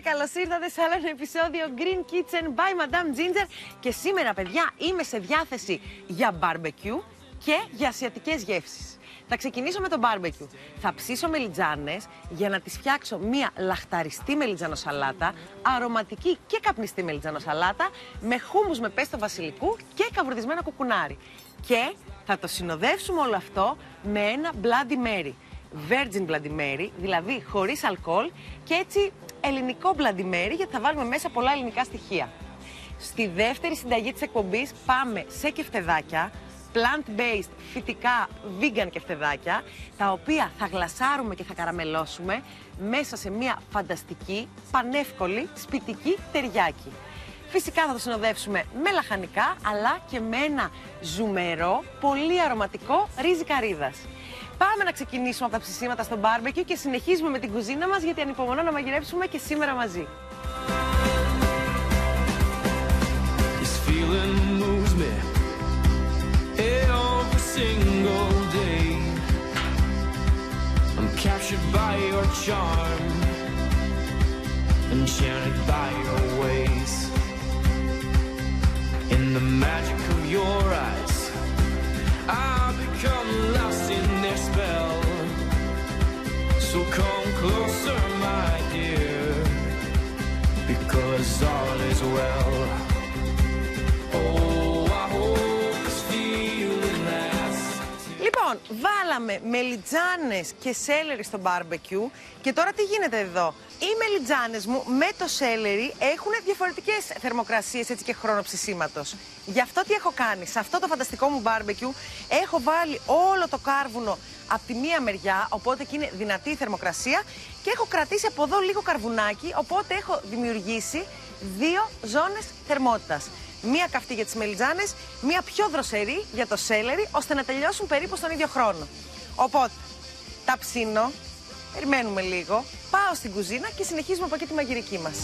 καλώς ήρθατε σε άλλο ένα επεισόδιο Green Kitchen by Madame Ginger. Και σήμερα, παιδιά, είμαι σε διάθεση για barbecue και για ασιατικές γεύσεις. Θα ξεκινήσω με το barbecue. Θα ψήσω μελιτζάνες για να τις φτιάξω μία λαχταριστή μελιτζανοσαλάτα, αρωματική και καπνιστή μελιτζανοσαλάτα, με χούμους με πέστο βασιλικού και καβουρδισμένο κουκουνάρι. Και θα το συνοδεύσουμε όλο αυτό με ένα Bloody Mary. Virgin Bloody Mary, δηλαδή χωρίς αλκοόλ, και έτσι ελληνικό Bloody Mary, γιατί θα βάλουμε μέσα πολλά ελληνικά στοιχεία. Στη δεύτερη συνταγή της εκπομπής πάμε σε κεφτεδάκια, plant-based, φυτικά, vegan κεφτεδάκια, τα οποία θα γλασάρουμε και θα καραμελώσουμε μέσα σε μια φανταστική, πανεύκολη, σπιτική τεριάκι. Φυσικά θα το συνοδεύσουμε με λαχανικά, αλλά και με ένα ζουμερό, πολύ αρωματικό ρύζι καρύδας. Πάμε να ξεκινήσουμε από τα ψησίματα στο barbecue και συνεχίζουμε με την κουζίνα μας, γιατί ανυπομονώ να μαγειρέψουμε και σήμερα μαζί. So come closer, my dear, because all is well. Oh, I hope this feeling lasts. Λοιπόν, βάλαμε μελιτζάνες και σέλερι στο barbecue και τώρα τι γίνεται εδώ. Οι μελιτζάνες μου με το σέλερι έχουν διαφορετικές θερμοκρασίες, έτσι, και χρόνο ψησίματος. Γι' αυτό τι έχω κάνει, σε αυτό το φανταστικό μου barbecue έχω βάλει όλο το κάρβουνο από τη μία μεριά, οπότε και είναι δυνατή η θερμοκρασία, και έχω κρατήσει από εδώ λίγο καρβουνάκι, οπότε έχω δημιουργήσει δύο ζώνες θερμότητας. Μία καυτή για τις μελιτζάνες, μία πιο δροσερή για το σέλερι, ώστε να τελειώσουν περίπου στον ίδιο χρόνο. Οπότε, τα ψήνω, περιμένουμε λίγο, πάω στην κουζίνα και συνεχίζουμε από εκεί τη μαγειρική μας.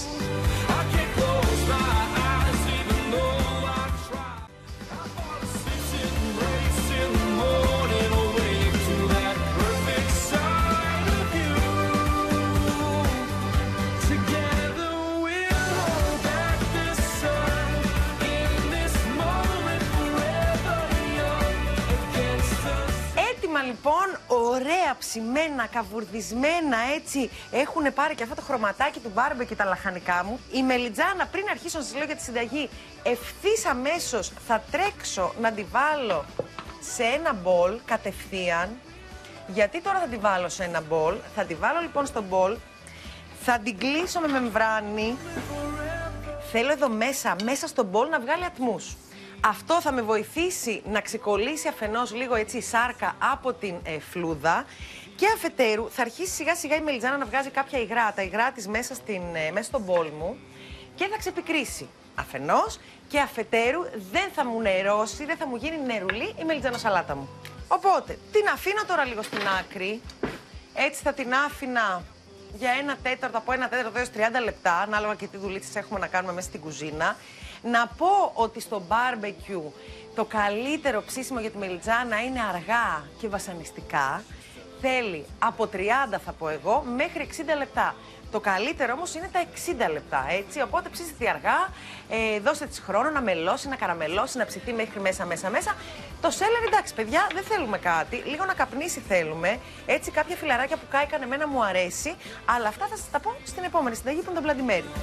Λοιπόν, ωραία ψημένα, καβουρδισμένα, έτσι, έχουν πάρει και αυτό το χρωματάκι του μπάρμπεκιου και τα λαχανικά μου. Η μελιτζάνα, πριν αρχίσω να σας λέω για τη συνταγή, ευθύς αμέσως θα τρέξω να τη βάλω σε ένα μπολ κατευθείαν. Γιατί τώρα θα τη βάλω σε ένα μπολ? Θα τη βάλω λοιπόν στο μπολ, θα την κλείσω με μεμβράνη. Θέλω εδώ μέσα στο μπολ να βγάλει ατμούς. Αυτό θα με βοηθήσει να ξεκολλήσει αφενός λίγο, έτσι, η σάρκα από την φλούδα, και αφετέρου θα αρχίσει σιγά σιγά η μελιτζάνα να βγάζει κάποια υγρά, τα υγρά της μέσα στο μπολ μου, και θα ξεπικρίσει αφενός, και αφετέρου δεν θα μου νερώσει, δεν θα μου γίνει νερουλή η μελιτζανοσαλάτα μου. Οπότε την αφήνω τώρα λίγο στην άκρη, έτσι θα την άφηνα για ένα τέταρτο, από ένα τέταρτο έως 30 λεπτά, ανάλογα και τι δουλίτσες έχουμε να κάνουμε μέσα στην κουζίνα. Να πω ότι στο barbecue το καλύτερο ψήσιμο για τη μελιτζάνα είναι αργά και βασανιστικά. Θέλει από 30, θα πω εγώ, μέχρι 60 λεπτά. Το καλύτερο όμως είναι τα 60 λεπτά, έτσι. Οπότε ψήστε τη αργά, δώστε της χρόνο να μελώσει, να καραμελώσει, να ψηθεί μέχρι μέσα. Το σέλερι, εντάξει, παιδιά, δεν θέλουμε κάτι. Λίγο να καπνίσει θέλουμε. Έτσι, κάποια φιλαράκια που κάηκαν εμένα μου αρέσει. Αλλά αυτά θα σας τα πω στην επόμενη συνταγή που είναι το Bloody Mary.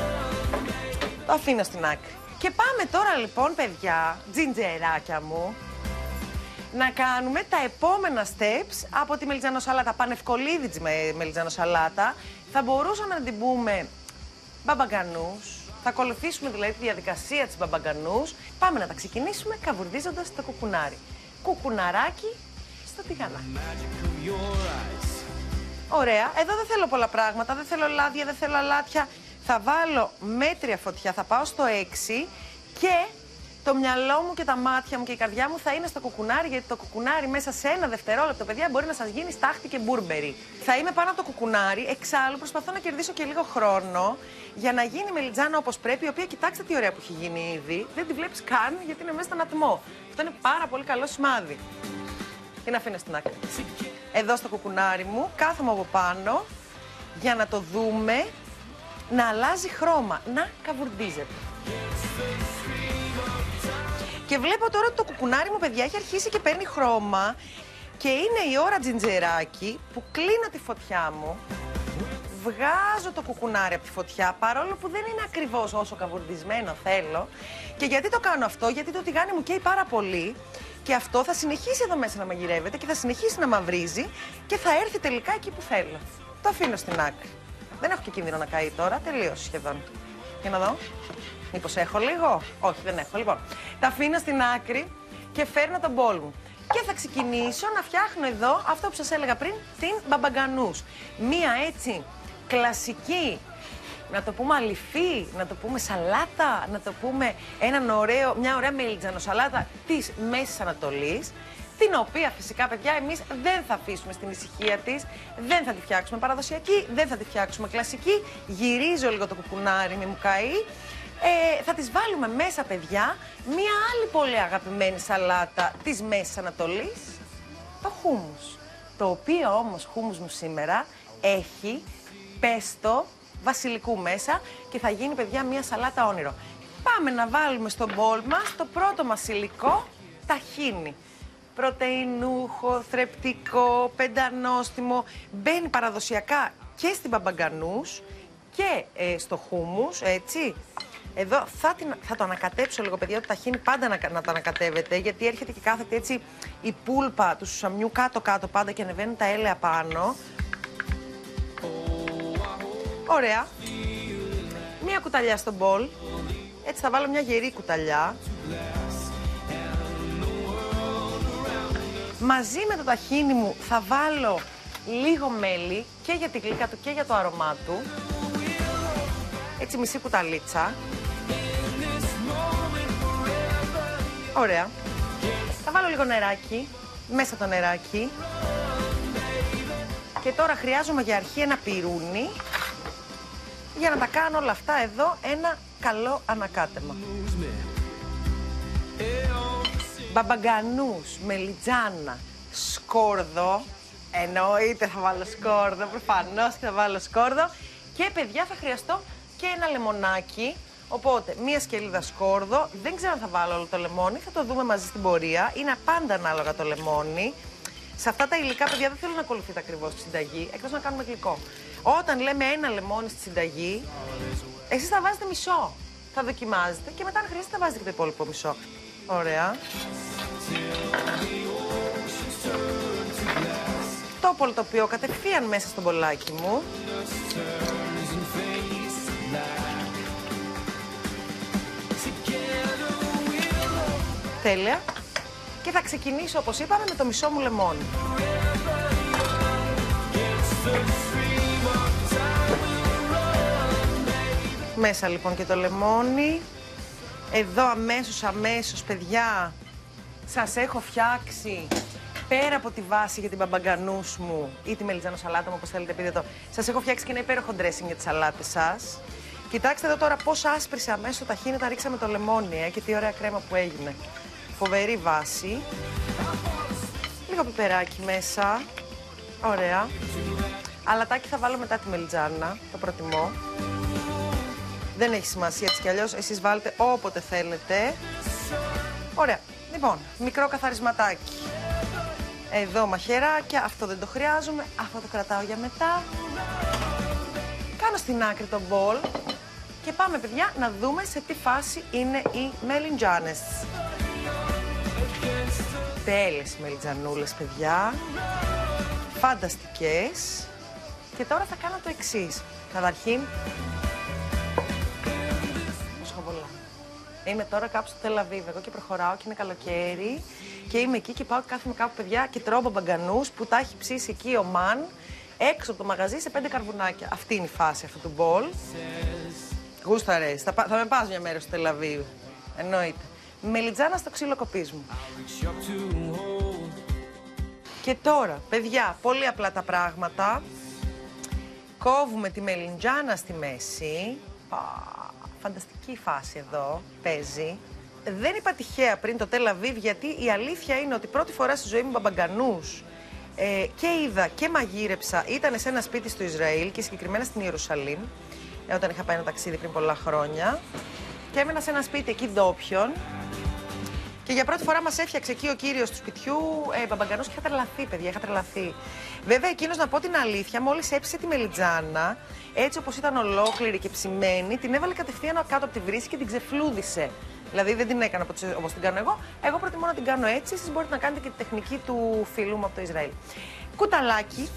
Το αφήνω στην άκρη. Και πάμε τώρα λοιπόν, παιδιά, τζιντζεράκια μου, να κάνουμε τα επόμενα steps από τη μελιτζανοσαλάτα. Πανευκολίδη μελιτζανοσαλάτα. Θα μπορούσαμε να την πούμε μπαμπαγκανούς. Θα ακολουθήσουμε δηλαδή τη διαδικασία της μπαμπαγκανούς. Πάμε να τα ξεκινήσουμε καβουρδίζοντας το κουκουνάρι. Κουκουναράκι στο τηγανάκι. Ωραία. Εδώ δεν θέλω πολλά πράγματα. Δεν θέλω λάδια, δεν θέλω αλάτια. Θα βάλω μέτρια φωτιά, θα πάω στο 6, και το μυαλό μου και τα μάτια μου και η καρδιά μου θα είναι στο κουκουνάρι, γιατί το κουκουνάρι μέσα σε ένα δευτερόλεπτο, παιδιά, μπορεί να σας γίνει στάχτη και μπουρμπερι. Θα είμαι πάνω από το κουκουνάρι, εξάλλου προσπαθώ να κερδίσω και λίγο χρόνο για να γίνει η μελιτζάνα όπως πρέπει, η οποία, κοιτάξτε τι ωραία που έχει γίνει ήδη, δεν τη βλέπεις καν γιατί είναι μέσα στον ατμό. Αυτό είναι πάρα πολύ καλό σημάδι. Την αφήνω στην άκρη. Εδώ στο κουκουνάρι μου, κάθομαι από πάνω για να το δούμε να αλλάζει χρώμα, να καβουρδίζεται. Και βλέπω τώρα ότι το κουκουνάρι μου, παιδιά, έχει αρχίσει και παίρνει χρώμα και είναι η ώρα τζιντζεράκι που κλείνω τη φωτιά μου, βγάζω το κουκουνάρι από τη φωτιά, παρόλο που δεν είναι ακριβώς όσο καβουρδισμένο θέλω. Και γιατί το κάνω αυτό? Γιατί το τηγάνι μου καίει πάρα πολύ και αυτό θα συνεχίσει εδώ μέσα να μαγειρεύεται και θα συνεχίσει να μαυρίζει και θα έρθει τελικά εκεί που θέλω. Το αφήνω στην άκρη. Δεν έχω και κίνδυνο να καεί τώρα, τελείωσε σχεδόν. Για να δω. Μήπως έχω λίγο? Όχι, δεν έχω. Λοιπόν, τα αφήνω στην άκρη και φέρνω τον μπολ μου. Και θα ξεκινήσω να φτιάχνω εδώ αυτό που σας έλεγα πριν, την μπαμπαγκανούς. Μία έτσι κλασική, να το πούμε αληφή, να το πούμε σαλάτα, να το πούμε μια ωραία μελιτζανοσαλάτα της Μέσης Ανατολής, την οποία φυσικά, παιδιά, εμείς δεν θα αφήσουμε στην ησυχία της, δεν θα τη φτιάξουμε παραδοσιακή, δεν θα τη φτιάξουμε κλασική. Γυρίζω λίγο το κουκουνάρι, μη μου καεί. Θα τις βάλουμε μέσα, παιδιά, μία άλλη πολύ αγαπημένη σαλάτα της Μέσης Ανατολής, το χούμους. Το οποίο όμως χούμους μου σήμερα έχει πέστο βασιλικού μέσα και θα γίνει, παιδιά, μία σαλάτα όνειρο. Πάμε να βάλουμε στο μπολ μας το πρώτο μας υλικό, ταχίνι. Πρωτεϊνούχο, θρεπτικό, πεντανόστιμο, μπαίνει παραδοσιακά και στην μπαμπαγκανούς και στο χούμους, έτσι. Εδώ θα το ανακατέψω λίγο, παιδιά, το ταχίνι πάντα να το ανακατεύετε, γιατί έρχεται και κάθεται έτσι η πούλπα του σουσαμιού κάτω-κάτω πάντα και ανεβαίνουν τα έλαια πάνω. Ωραία. Μία κουταλιά στο μπολ. Έτσι θα βάλω μια γερή κουταλιά. Μαζί με το ταχίνι μου θα βάλω λίγο μέλι και για την γλύκα του και για το αρωμά του. Έτσι μισή κουταλίτσα. Ωραία. Θα βάλω λίγο νεράκι, μέσα το νεράκι. Και τώρα χρειάζομαι για αρχή ένα πιρούνι για να τα κάνω όλα αυτά εδώ ένα καλό ανακάτεμα. Μπαμπαγκανούς, μελιτζάνα, σκόρδο. Εννοείται θα βάλω σκόρδο, προφανώς και θα βάλω σκόρδο. Και, παιδιά, θα χρειαστώ και ένα λεμονάκι. Οπότε, μία σκελίδα σκόρδο. Δεν ξέρω αν θα βάλω όλο το λεμόνι, θα το δούμε μαζί στην πορεία. Είναι πάντα ανάλογα το λεμόνι. Σε αυτά τα υλικά, παιδιά, δεν θέλω να ακολουθείτε ακριβώς τη συνταγή, εκτός να κάνουμε γλυκό. Όταν λέμε ένα λεμόνι στη συνταγή, εσείς θα βάζετε μισό. Θα δοκιμάζετε και μετά, αν χρειάζεται, θα βάζετε και το υπόλοιπο μισό. Ωραία. Το πολτοποιώ κατευθείαν μέσα στο μπολάκι μου. Τέλεια. Και θα ξεκινήσω, όπως είπαμε, με το μισό μου λεμόνι. Μέσα λοιπόν και το λεμόνι. Εδώ αμέσως, παιδιά, σας έχω φτιάξει πέρα από τη βάση για την μπαμπαγκανούς μου ή τη μελιτζανοσαλάτα μου, όπως θέλετε πείτε το. Σας έχω φτιάξει και ένα υπέροχο dressing για τις σαλάτες σας. Κοιτάξτε εδώ τώρα πώς άσπρισε αμέσως το ταχίνι, τα ρίξαμε το λεμόνι και τι ωραία κρέμα που έγινε. Φοβερή βάση. Λίγο πιπεράκι μέσα. Ωραία. Αλατάκι θα βάλω μετά τη μελιτζάνα, το προτιμώ. Δεν έχει σημασία έτσι κι αλλιώς, εσείς βάλετε όποτε θέλετε. Ωραία. Λοιπόν, μικρό καθαρισματάκι. Εδώ μαχαιράκια, αυτό δεν το χρειάζομαι, αυτό το κρατάω για μετά. Κάνω στην άκρη το μπολ και πάμε, παιδιά, να δούμε σε τι φάση είναι οι μελιτζάνες. Τέλειες οι μελιτζανούλες, παιδιά. Φανταστικές. Και τώρα θα κάνω το εξής. Καταρχήν, είμαι τώρα κάπου στο Τελαβίβ, εγώ και προχωράω και είναι καλοκαίρι και είμαι εκεί και πάω και κάθομαι κάπου, παιδιά, και τρώω μπαμπαγκανούς που τα έχει ψήσει εκεί ο Μαν έξω από το μαγαζί σε 5 καρβουνάκια. Αυτή είναι η φάση αυτού του μπολ. Γούστα αρέσει. Θα με πας μια μέρα στο Τελαβίβ. Εννοείται. Μελιτζάνα στο ξύλο κοπής μου. Και τώρα, παιδιά, πολύ απλά τα πράγματα. Κόβουμε τη μελιτζάνα στη μέση. Φανταστική φάση εδώ, παίζει. Δεν είπα τυχαία πριν το Τελαβίβ, γιατί η αλήθεια είναι ότι πρώτη φορά στη ζωή μου μπαμπαγκανούς και είδα και μαγείρεψα, ήταν σε ένα σπίτι στο Ισραήλ και συγκεκριμένα στην Ιερουσαλήμ. όταν είχα πάει ένα ταξίδι πριν πολλά χρόνια. Και έμενα σε ένα σπίτι εκεί ντόπιον. Και για πρώτη φορά μας έφτιαξε εκεί ο κύριος του σπιτιού μπαμπαγκανούς και είχα τρελαθεί, παιδιά, είχα τρελαθεί. Βέβαια, εκείνος, να πω την αλήθεια, μόλις έψησε τη μελιτζάνα, έτσι όπως ήταν ολόκληρη και ψημένη, την έβαλε κατευθείαν κάτω από τη βρύση και την ξεφλούδισε. Δηλαδή δεν την έκανα όπως την κάνω εγώ. Εγώ προτιμώ να την κάνω έτσι. Εσείς μπορείτε να κάνετε και τη τεχνική του φίλου μου από το Ισραήλ. Κουταλάκι.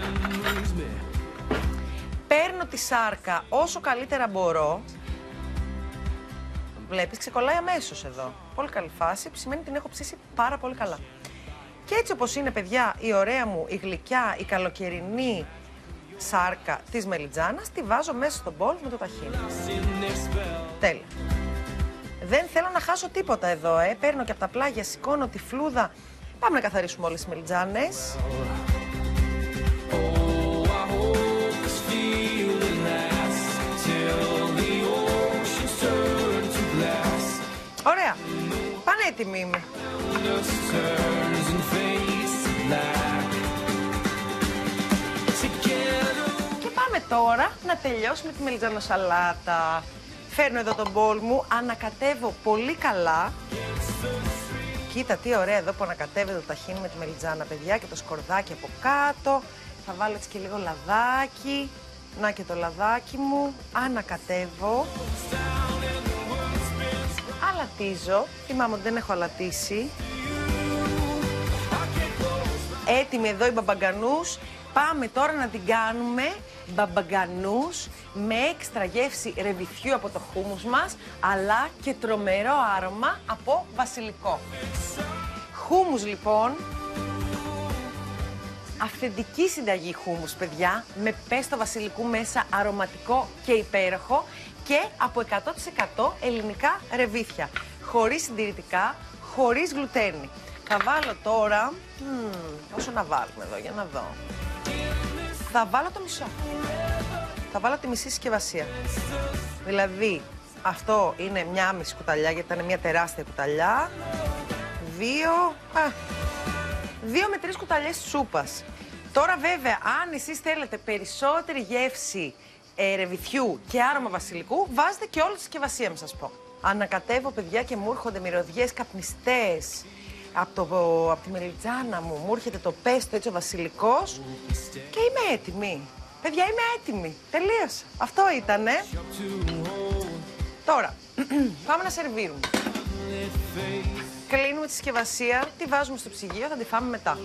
Παίρνω τη σάρκα όσο καλύτερα μπορώ. Βλέπεις, ξεκολλάει αμέσως εδώ. Πολύ καλή φάση, σημαίνει την έχω ψήσει πάρα πολύ καλά. Και έτσι όπως είναι, παιδιά, η ωραία μου, η γλυκιά, η καλοκαιρινή σάρκα της μελιτζάνας, τη βάζω μέσα στο μπολ με το ταχίνι. Τέλεια. Δεν θέλω να χάσω τίποτα εδώ, Παίρνω και από τα πλάγια, σηκώνω τη φλούδα. Πάμε να καθαρίσουμε όλες τις μελιτζάνες. Ωραία. Πανέτοιμη είμαι. Και πάμε τώρα να τελειώσουμε τη μελιτζανοσαλάτα. Φέρνω εδώ τον μπολ μου, ανακατεύω πολύ καλά. Κοίτα τι ωραία εδώ που ανακατεύεται το ταχίνι με τη μελιτζάνα, παιδιά, και το σκορδάκι από κάτω. Θα βάλω έτσι και λίγο λαδάκι. Να και το λαδάκι μου. Ανακατεύω. Αλατίζω. Θυμάμαι ότι δεν έχω αλατίσει. Έτοιμοι εδώ οι μπαμπαγκανούς. Πάμε τώρα να την κάνουμε μπαμπαγκανούς με έξτρα γεύση ρεβιθιού από το χούμους μας, αλλά και τρομερό άρωμα από βασιλικό. Χούμους λοιπόν, αυθεντική συνταγή χούμους, παιδιά, με πέστο βασιλικού μέσα, αρωματικό και υπέροχο και από 100% ελληνικά ρεβίθια, χωρίς συντηρητικά, χωρίς γλουτένι. Θα βάλω τώρα, πόσο να βάλουμε εδώ, για να δω. Θα βάλω το μισό. Θα βάλω τη μισή συσκευασία. Δηλαδή, αυτό είναι μια μισή κουταλιά, γιατί ήταν μια τεράστια κουταλιά. 2 με 3 κουταλιές σούπας. Τώρα βέβαια, αν εσείς θέλετε περισσότερη γεύση ρεβιθιού και άρωμα βασιλικού, βάζετε και όλη τη συσκευασία, να σας πω. Ανακατεύω, παιδιά, και μου έρχονται μυρωδιές καπνιστές. Από τη μελιτζάνα μου έρχεται το πέστο, έτσι ο βασιλικός. Και είμαι έτοιμη. Παιδιά, είμαι έτοιμη. Τελείωσα. Αυτό ήτανε. Τώρα, πάμε να σερβίρουμε. Κλείνουμε τη συσκευασία, τη βάζουμε στο ψυγείο, θα τη φάμε μετά.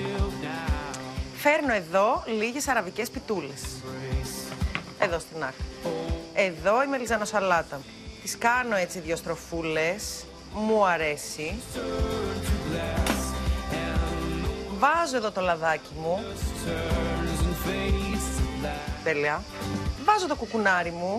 Φέρνω εδώ λίγες αραβικές πιτούλες. Εδώ στην άκρη. Εδώ η μελιτζανοσαλάτα. Τις κάνω έτσι 2 στροφούλες. Μου αρέσει. Βάζω εδώ το λαδάκι μου. Τέλεια. Βάζω το κουκουνάρι μου.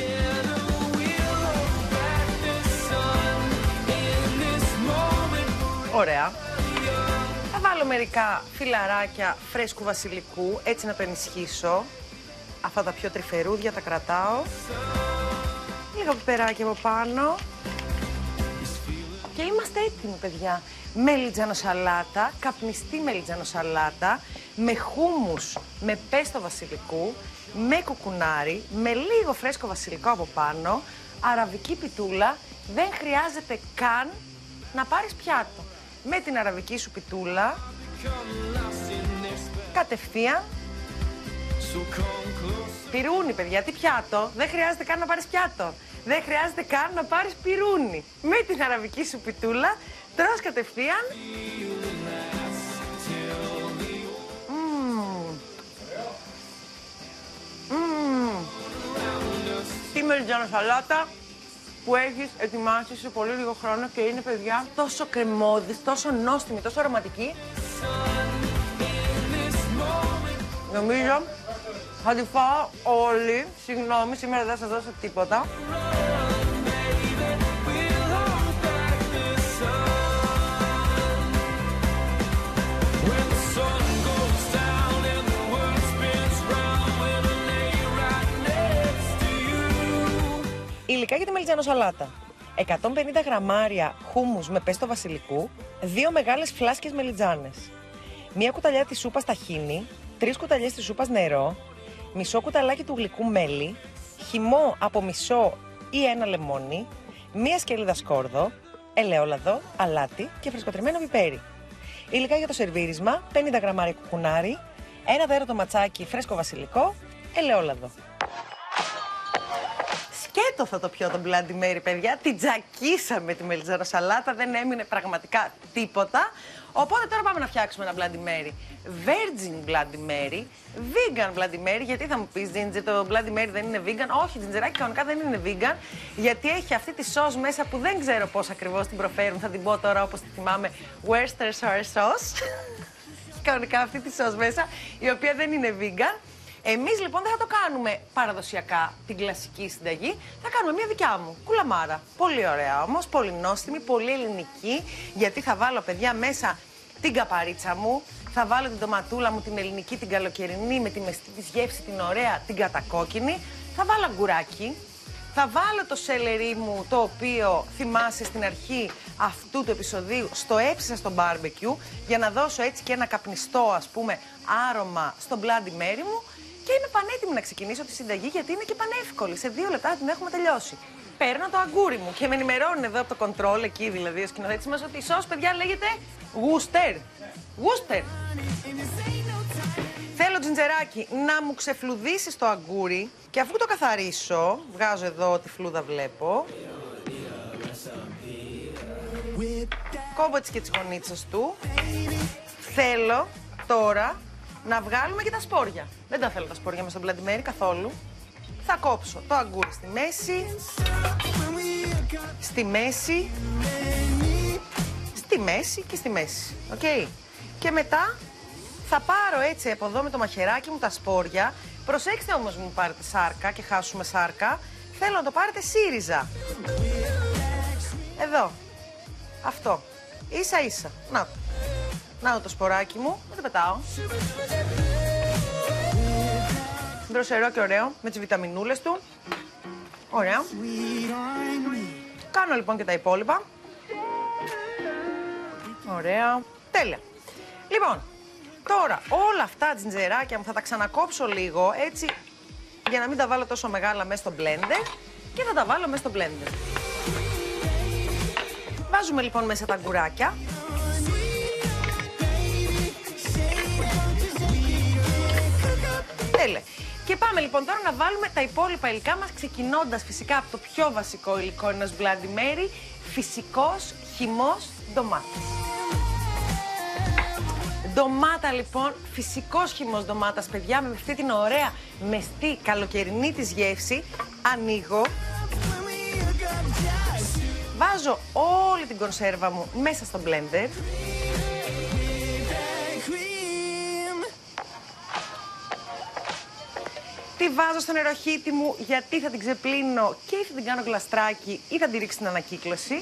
Ωραία. Θα βάλω μερικά φιλαράκια φρέσκου βασιλικού, έτσι να το ενισχύσω. Αυτά τα πιο τρυφερούδια τα κρατάω. Λίγο πιπεράκι από πάνω. Και είμαστε έτοιμοι, παιδιά. Μελιτζανοσαλάτα, καπνιστή μελιτζανοσαλάτα, με χούμους, με πέστο βασιλικού, με κουκουνάρι, με λίγο φρέσκο βασιλικό από πάνω, αραβική πιτούλα. Δεν χρειάζεται καν να πάρεις πιάτο. Με την αραβική σου πιτούλα, κατευθείαν, πυρούνι, παιδιά, τι πιάτο, δεν χρειάζεται καν να πάρεις πιάτο. Δεν χρειάζεται καν να πάρεις πυρούνι. Με την αραβική σου πιτούλα, τρως κατευθείαν. Τι μελιτζανοσαλάτα που έχεις ετοιμάσει σε πολύ λίγο χρόνο και είναι, παιδιά, τόσο κρεμώδης, τόσο νόστιμη, τόσο αρωματική. Νομίζω θα τη φάω όλη. Συγγνώμη, σήμερα δεν θα σας δώσω τίποτα. Υλικά για τη μελιτζανοσαλάτα. 150 γραμμάρια χούμους με πέστο βασιλικού, 2 μεγάλες φλάσκες μελιτζάνες, 1 κουταλιά της σούπας ταχίνι, 3 κουταλιές της σούπας νερό, μισό κουταλάκι του γλυκού μέλι, χυμό από μισό ή ένα λεμόνι, μία σκελίδα σκόρδο, ελαιόλαδο, αλάτι και φρεσκοτριμμένο πιπέρι. Υλικά για το σερβίρισμα: 50 γραμμάρια κουκουνάρι, ένα δέρωτο ματσάκι φρέσκο βασιλικό, ελαιόλαδο. Σκέτο θα το πιω το Bloody Mary, παιδιά. Την τζακίσαμε τη μελιτζανοσαλάτα, δεν έμεινε πραγματικά τίποτα. Οπότε τώρα πάμε να φτιάξουμε ένα Bloody Mary. Virgin Bloody Mary, Vegan Bloody Mary. Γιατί θα μου πεις, Ginger, το Bloody Mary δεν είναι vegan? Όχι, τζιντζεράκι κανονικά δεν είναι vegan. Γιατί έχει αυτή τη σως μέσα που δεν ξέρω πώς ακριβώς την προφέρουν. Θα την πω τώρα όπως τη θυμάμαι. Worcestershire sauce. Κανονικά αυτή τη σως μέσα, η οποία δεν είναι vegan. Εμείς λοιπόν δεν θα το κάνουμε παραδοσιακά την κλασική συνταγή, θα κάνουμε μια δικιά μου κουλαμάρα. Πολύ ωραία όμως, πολύ νόστιμη, πολύ ελληνική, γιατί θα βάλω, παιδιά, μέσα την καπαρίτσα μου, θα βάλω την ντοματούλα μου, την ελληνική, την καλοκαιρινή, με τη μεστή της γεύση, την ωραία, την κατακόκκινη, θα βάλω αγκουράκι, θα βάλω το σέλερι μου, το οποίο θυμάσαι στην αρχή αυτού του επεισοδίου, στο έψισα στο barbecue, για να δώσω έτσι και ένα καπνιστό, ας πούμε, άρωμα στο Bloody Mary μου. Και είμαι πανέτοιμη να ξεκινήσω τη συνταγή, γιατί είναι και πανεύκολη. Σε 2 λεπτά την έχουμε τελειώσει. Παίρνω το αγκούρι μου και με ενημερώνουν εδώ από το control, εκεί δηλαδή ο σκηνοθέτης μας, ότι η σως, παιδιά, λέγεται Worcester. Worcester. Θέλω, τζιντζεράκι, να μου ξεφλουδίσεις το αγκούρι και αφού το καθαρίσω, βγάζω εδώ τη φλούδα, βλέπω. Κόβω έτσι και τις γονίτσες του. Θέλω τώρα να βγάλουμε και τα σπόρια. Δεν τα θέλω τα σπόρια μέσα στο Bloody Mary καθόλου. Θα κόψω το αγκούρι στη μέση, στη μέση, στη μέση και στη μέση. Οκ. Και μετά θα πάρω έτσι από εδώ με το μαχαιράκι μου τα σπόρια. Προσέξτε όμως, μην πάρετε σάρκα και χάσουμε σάρκα. Θέλω να το πάρετε σύριζα. Εδώ. Αυτό. Ίσα ίσα. Να. Να το σποράκι μου, δεν το πετάω. Δροσερό και ωραίο, με τις βιταμινούλες του. Ωραία. Κάνω λοιπόν και τα υπόλοιπα. Ωραία. Τέλεια. Λοιπόν, τώρα όλα αυτά τα τζιντζεράκια μου θα τα ξανακόψω λίγο, έτσι, για να μην τα βάλω τόσο μεγάλα μέσα στο blender, και θα τα βάλω μέσα στο blender. Βάζουμε λοιπόν μέσα τα αγκουράκια. Τέλεια. Και πάμε λοιπόν τώρα να βάλουμε τα υπόλοιπα υλικά μας, ξεκινώντας φυσικά από το πιο βασικό υλικό ενός Bloody Mary, φυσικός χυμός ντομάτας. Ντομάτα λοιπόν, φυσικός χυμός ντομάτας, παιδιά, με αυτή την ωραία μεστή καλοκαιρινή της γεύση. Ανοίγω. Βάζω όλη την κονσέρβα μου μέσα στο blender. Τη βάζω στο νεροχύτη μου, γιατί θα την ξεπλύνω και ή θα την κάνω γλαστράκι ή θα την ρίξω στην ανακύκλωση.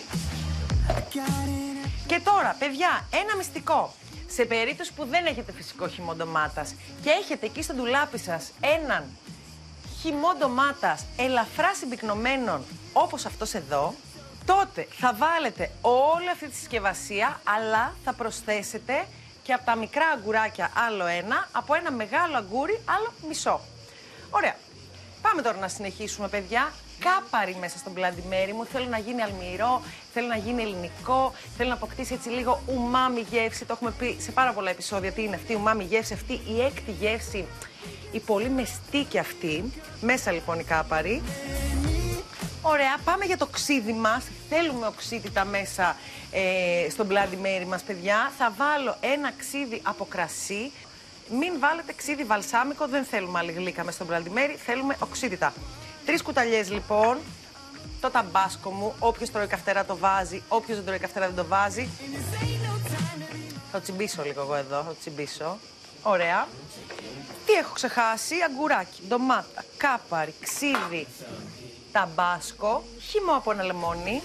Και τώρα, παιδιά, ένα μυστικό. Σε περίπτωση που δεν έχετε φυσικό χυμό ντομάτας και έχετε εκεί στο ντουλάπι σας έναν χυμό ντομάτας ελαφρά συμπυκνωμένον όπως αυτός εδώ, τότε θα βάλετε όλη αυτή τη συσκευασία, αλλά θα προσθέσετε και από τα μικρά αγκουράκια άλλο ένα, από ένα μεγάλο αγκούρι άλλο μισό. Ωραία. Πάμε τώρα να συνεχίσουμε, παιδιά. Κάπαρι μέσα στο Bloody Mary μου. Θέλω να γίνει αλμυρό, θέλω να γίνει ελληνικό, θέλω να αποκτήσει έτσι λίγο ουμάμι γεύση. Το έχουμε πει σε πάρα πολλά επεισόδια τι είναι αυτή η ουμάμι γεύση, αυτή η έκτη γεύση, η πολύ μεστή και αυτή. Μέσα λοιπόν η κάπαρη. Ωραία, πάμε για το ξύδι μας. Θέλουμε οξύτητα μέσα στο Bloody Mary μας, παιδιά. Θα βάλω ένα ξύδι από κρασί. Μην βάλετε ξύδι βαλσάμικο, δεν θέλουμε άλλη γλύκα μέσα στο Bloody Mary, θέλουμε οξύτητα. 3 κουταλιές λοιπόν, το ταμπάσκο μου, όποιος τρώει καυτερά το βάζει, όποιος δεν τρώει καυτερά δεν το βάζει. Θα το τσιμπήσω λίγο εγώ εδώ, θα το τσιμπήσω. Ωραία. Τι έχω ξεχάσει? Αγκουράκι, ντομάτα, κάπαρι, ξύδι, ταμπάσκο, χυμό από ένα λεμόνι.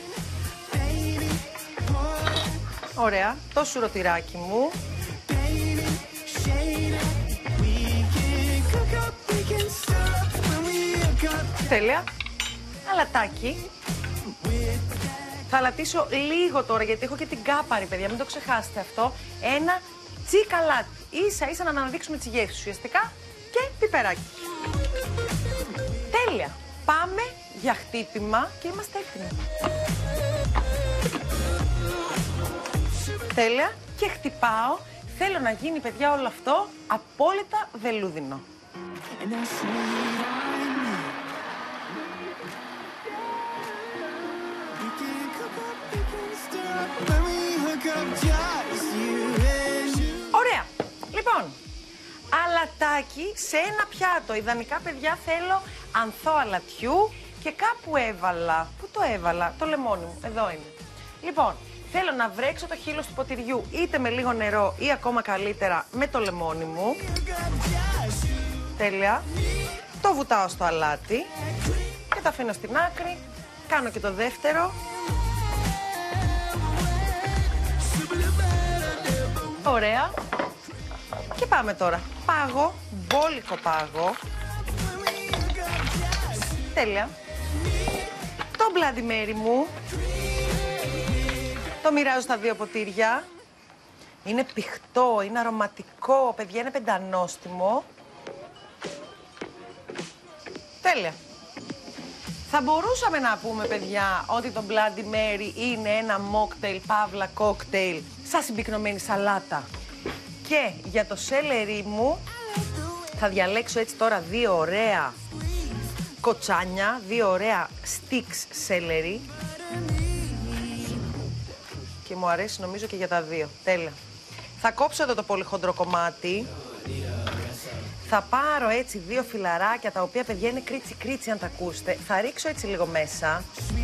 Ωραία, το σουρωτηράκι μου. Τέλεια. Αλατάκι. Θα αλατίσω λίγο τώρα, γιατί έχω και την κάπαρη, παιδιά, μην το ξεχάσετε αυτό. Ένα τσικαλάτι. Ίσα ίσα να αναδείξουμε τις γεύσεις ουσιαστικά. Και πιπεράκι. Τέλεια. Πάμε για χτύπημα και είμαστε έτοιμοι. Τέλεια. Και χτυπάω. Θέλω να γίνει, παιδιά, όλο αυτό απόλυτα βελούδινο. Ωραία. Λοιπόν, αλατάκι σε ένα πιάτο. Ιδανικά, παιδιά, θέλω ανθό αλατιού και κάπου έβαλα. Πού το έβαλα? Το λεμόνι μου. Εδώ είναι. Λοιπόν, θέλω να βρέξω το χείλος του ποτηριού είτε με λίγο νερό ή ακόμα καλύτερα με το λεμόνι μου. Τέλεια. Το βουτάω στο αλάτι και το αφήνω στην άκρη. Κάνω και το δεύτερο. Ωραία. Και πάμε τώρα. Πάγο, μπόλικο πάγο. Τέλεια. Το Bloody Mary μου. Το μοιράζω στα 2 ποτήρια. Είναι πηχτό, είναι αρωματικό, παιδιά, είναι πεντανόστιμο. Τέλεια. Θα μπορούσαμε να πούμε, παιδιά, ότι το Bloody Mary είναι ένα mocktail, παύλα cocktail, σαν συμπυκνωμένη σαλάτα. Και για το σέλερι μου θα διαλέξω έτσι τώρα 2 ωραία κοτσάνια, 2 ωραία sticks σέλερι. Και μου αρέσει νομίζω και για τα 2. Τέλεια. Θα κόψω εδώ το πολύ χοντρό κομμάτι. Θα πάρω έτσι 2 φιλαράκια, τα οποία, παιδιά, είναι κρίτσι κρίτσι αν τα ακούσετε. Θα ρίξω έτσι λίγο μέσα.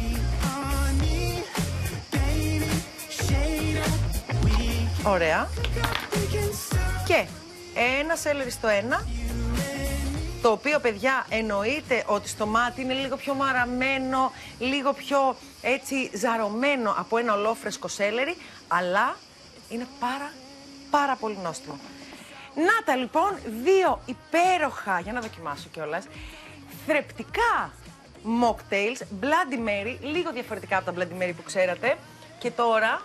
Ωραία. Και ένα σέλερι στο ένα. Το οποίο, παιδιά, εννοείται ότι στο μάτι είναι λίγο πιο μαραμένο, λίγο πιο έτσι ζαρωμένο από ένα ολόφρεσκο σέλερι, αλλά είναι πάρα πολύ νόστιμο. Να τα λοιπόν, 2 υπέροχα, για να δοκιμάσω κιόλας, θρεπτικά mocktails, Bloody Mary, λίγο διαφορετικά από τα Bloody Mary που ξέρατε. Και τώρα...